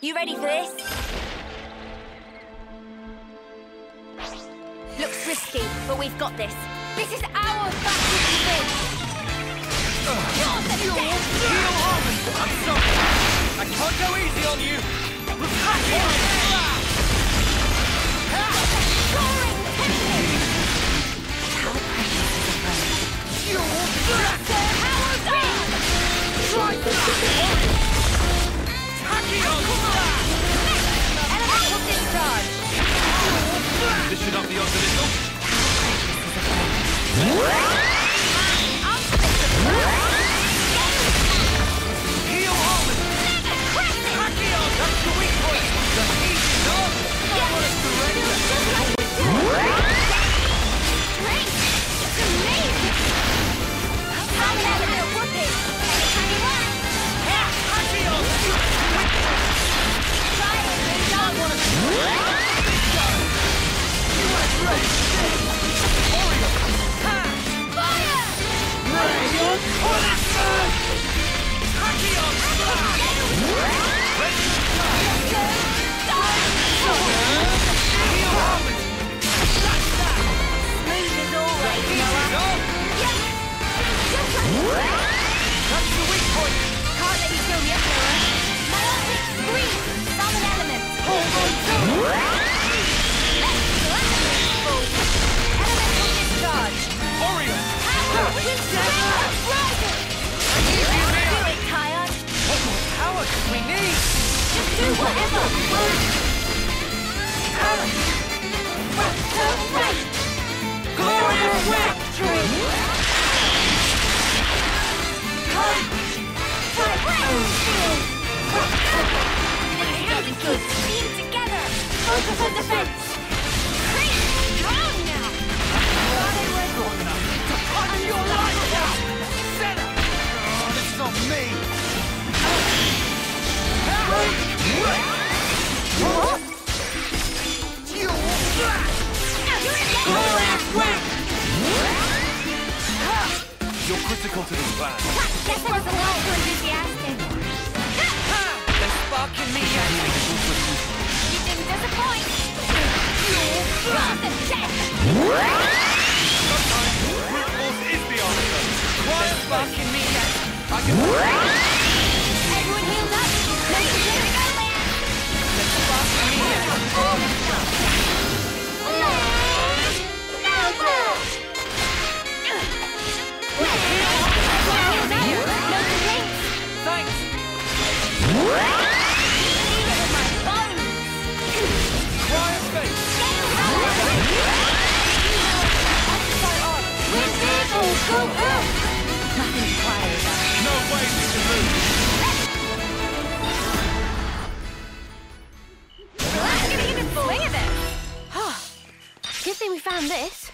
You ready for this? Looks risky, but we've got this. This is our battle to win. You're the death! Heal Harmon! I'm sorry! I can't go easy on you! Soaring tempest! How precious is the friend? Sir Howard on! Elemental discharge! This should up the odds a little. I'll split the blood! Heal Harmon! Tachyon! That's the weak point! That's easy enough! Not what it's surrender! Strength! It's amazing! I'll have a little whooping! Anytime you want! Tachyon! Try it, Rudolph! Fire! Smooth as always, Noah. That's the weak point! Can't let you kill me up, Noah. Myotic scream! Summon element! Hold on to Elemental discharge! Orion! Power! Rising! Do it, Tired! What more power do we need? Just do whatever! Glorious whip! Team together! Focus on defense! Crazy strong now! On your life now! Senna! Oh, this is on me! You're critical to this plan. Guess I was a little too enthusiastic. They're sparking me yet. You didn't disappoint! You're the death! Sometimes brute force is the answer. They're sparking me yet. I can... Everyone healed up? Let's get it going! They're sparking me yet. Thanks. Quiet face. No way we can move. Let's get a swing of it! Good thing we found this.